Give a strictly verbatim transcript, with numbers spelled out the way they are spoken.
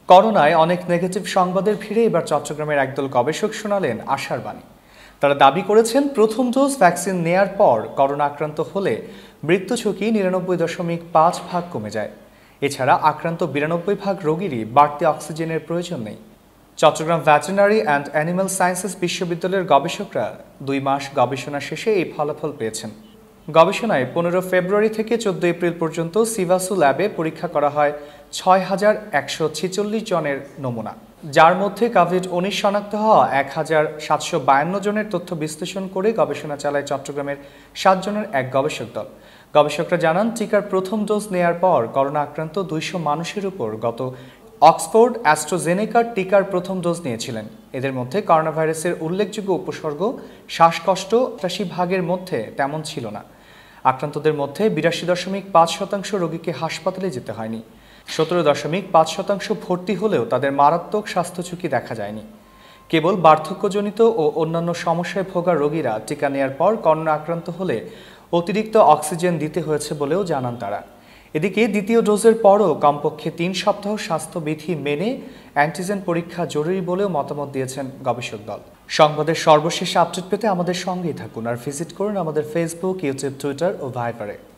করোনায় অনেক নেগেটিভ সংবাদের ভিড়ে এবার চট্টগ্রামের একদল গবেষক শোনালেন আশার বাণী। তারা দাবি করেছেন প্রথম ডোজ ভ্যাকসিন নেয়ার পর করোনা আক্রান্ত হলে মৃত্যু ঝুঁকি নিরানব্বই দশমিক পাঁচ ভাগ কমে যায়। এছাড়া আক্রান্ত বিরানব্বই ভাগ রোগীরই বাড়তি অক্সিজেনের প্রয়োজন নেই। Chattogram Veterinary and Animal Sciences বিশ্ববিদ্যালয়ের গবেষকরা দুই মাস গবেষণা শেষে এই ফলাফল পেয়েছেন। গবেষণায় পনেরো ফেব্রুয়ারি থেকে চোদ্দ এপ্রিল পর্যন্ত সিভাসু ল্যাবে পরীক্ষা করা হয় ছয় হাজার একশো ছেচল্লিশ জনের নমুনা, যার মধ্যে কোভিড উনিশ শনাক্ত হওয়া এক হাজার সাতশো বায়ান্ন জনের তথ্য বিশ্লেষণ করে গবেষণা চালায় চট্টগ্রামের সাত জনের এক গবেষক দল। গবেষকরা জানান, টিকার প্রথম ডোজ নেয়ার পর করোনা আক্রান্ত দুইশো মানুষের উপর গত অক্সফোর্ড অ্যাস্ট্রাজেনেকার টিকার প্রথম ডোজ নিয়েছিলেন। এদের মধ্যে করোনা ভাইরাসের উল্লেখযোগ্য উপসর্গ শ্বাসকষ্ট আশি ভাগের মধ্যে তেমন ছিল না। আক্রান্তদের মধ্যে বিরাশি দশমিক পাঁচ শতাংশ রোগীকে হাসপাতালে যেতে হয়নি। সতেরো দশমিক পাঁচ শতাংশ ভর্তি হলেও তাদের মারাত্মক স্বাস্থ্য ঝুঁকি দেখা যায়নি। কেবল বার্ধক্যজনিত ও অন্যান্য সমস্যায় ভোগা রোগীরা টিকা নেয়ার পর করোনা আক্রান্ত হলে অতিরিক্ত অক্সিজেন দিতে হয়েছে বলেও জানান তারা। এদিকে দ্বিতীয় ডোজের পরও কমপক্ষে তিন সপ্তাহ স্বাস্থ্যবিধি মেনে অ্যান্টিজেন পরীক্ষা জরুরি বলেও মতামত দিয়েছেন গবেষক দল। সংবাদের সর্বশেষ আপডেট পেতে আমাদের সঙ্গেই থাকুন আর ভিজিট করুন আমাদের ফেসবুক, ইউটিউব, টুইটার ও ভাইবারে।